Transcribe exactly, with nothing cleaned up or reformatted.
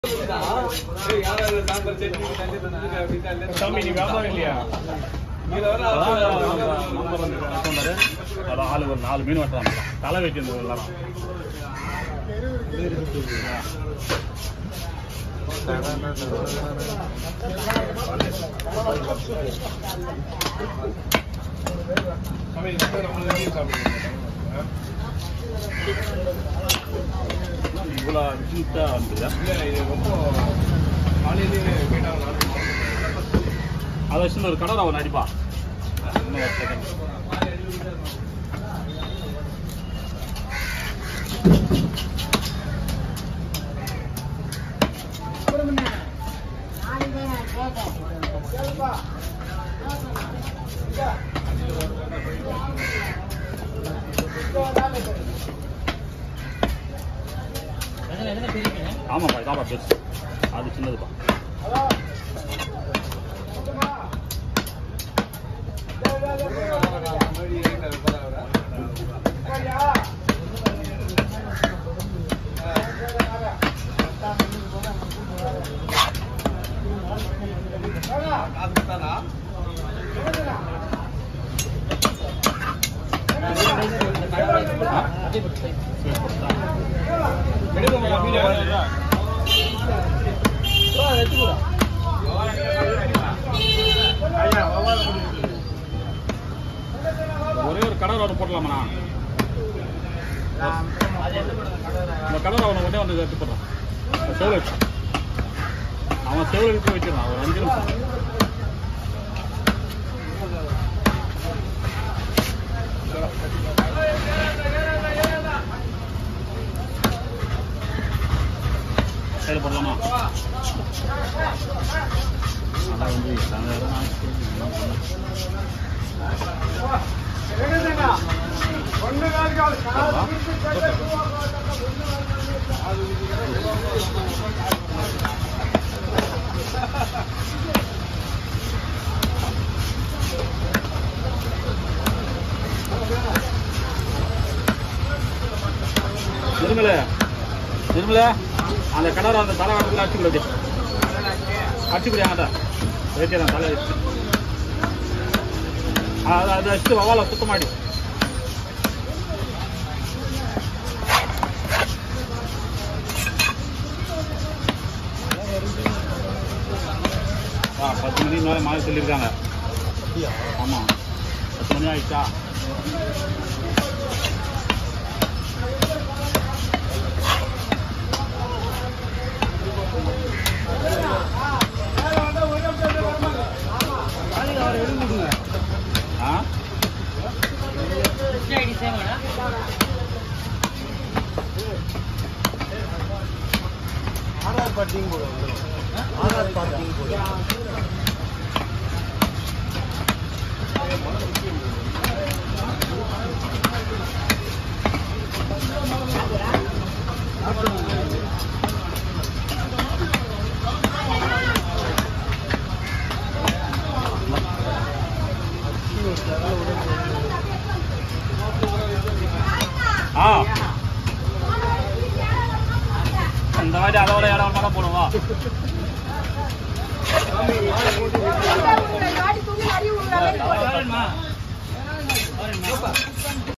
சாமி நீ வியாபாரம் இல்லையா? நம்பர் வந்து சொன்னாரு. அதான் ஆளு ஒரு நாலு மீன் வெட்டுறாங்க. தலை வச்சிருந்தது எல்லாரும். இவ்வளோ ஜூட்டா வந்துதா? அதை வச்சு ஒரு கடை அவன் அடிப்பா. ஆமாப்பா இதாப்பா பெருசு, அது சின்னதுப்பா. ஒரே ஒரு கடை ஒன்று போடலாமா? இந்த கடை அவனை உடனே வந்து எடுத்து போடுறான். செவ்வளோ வச்சு அவன் செவ்வளோ வச்சு வச்சிடறான் ஒரு அஞ்சு நிமிஷம். சைடில் போடலாமா? அதான் வந்து நிர்மல நிர்மல அந்த கடை அந்த தலை வாரத்தில் அடிச்சுக்கூடாது. அடிச்சுக்கூடிய அங்கே ரேட்டே தான் தலை வச்சு அதை அதை வச்சு வவாலை சுத்தம் மாடி. ஆ பத்து மணி மேலே மாறி சொல்லியிருக்காங்க. ஆமாம் பத்து மணி ஆகிடுச்சா? ஆதார் பார்ட்டிங் போட ஆதார் பார்ட்டிங் போட ஆ இந்த மாதிரி அதோட இடம் மேலே போடுவா.